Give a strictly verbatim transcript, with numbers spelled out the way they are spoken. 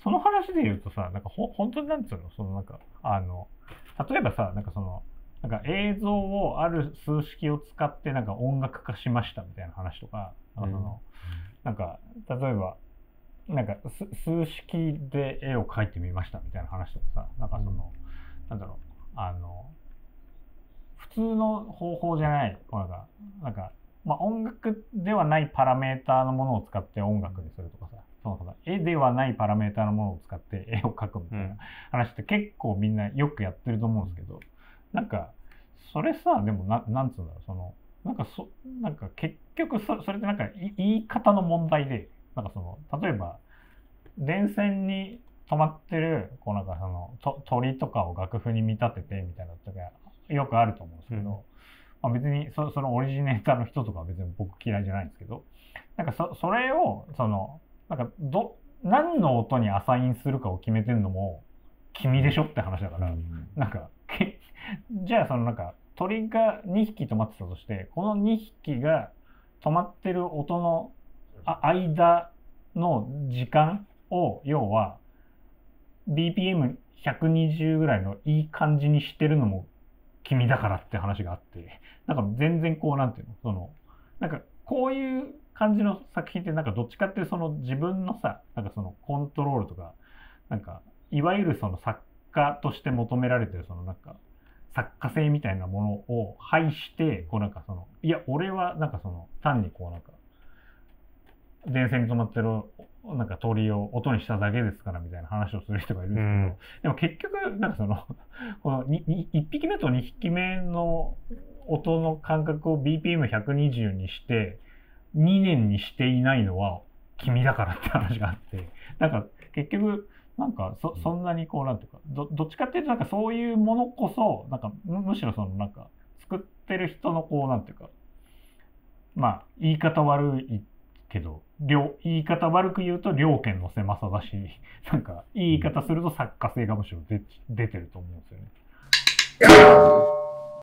その話で言うとさ、なんかほ本当になんつうの、そのなんかあの例えばさ、なんかそのなんか映像をある数式を使ってなんか音楽化しましたみたいな話とか、なんかその、うん、なんか例えばなんか数式で絵を描いてみましたみたいな話とかさ、なんかその、うん、なんだろう、あの普通の方法じゃない、こうなんかなんかまあ音楽ではないパラメーターのものを使って音楽にするとかさ、その絵ではないパラメーターのものを使って絵を描くみたいな話って結構みんなよくやってると思うんですけど、なんかそれさ、でもななんつうんだろう、そのなんかそなんか結局 そ, それってなんか言い方の問題で、なんかその例えば電線に止まってるこうなんかそのと鳥とかを楽譜に見立ててみたいなのがよくあると思うんですけど、うん、まあ、別に そ, そのオリジネーターの人とかは別に僕嫌いじゃないんですけど、なんか そ, それをそのなんかど何の音にアサインするかを決めてるのも君でしょって話だから、うん、なんかじゃあそのなんか鳥がにひき止まってたとして、このにひきが止まってる音の間の時間を要は ビーピーエムひゃくにじゅう ぐらいのいい感じにしてるのも君だからって話があって、なんか全然こうなんていうの、そのなんかこういう感じの作品ってなんかどっちかっていうその自分のさ、なんかそのコントロールとか、なんかいわゆるその作家として求められてるそのなんか作家性みたいなものを排して、こうなんかそのいや俺はなんかその単にこうなんか電線に止まってるなんか鳥を音にしただけですからみたいな話をする人がいるんですけど、うん、でも結局なんかそのこのいっぴきめとにひきめの音の間隔を ビーピーエムひゃくにじゅう にしてにねんにしていないのは君だからって話があって、なんか結局なんか そ, そんなにこうなんていうか ど, どっちかっていうとなんかそういうものこそなんか む, むしろそのなんか作ってる人のこうなんていうか、まあ言い方悪いけど言い方悪く言うと両権の狭さだし、なんかいい言い方すると作家性がむしろ 出, 出てると思うんですよね。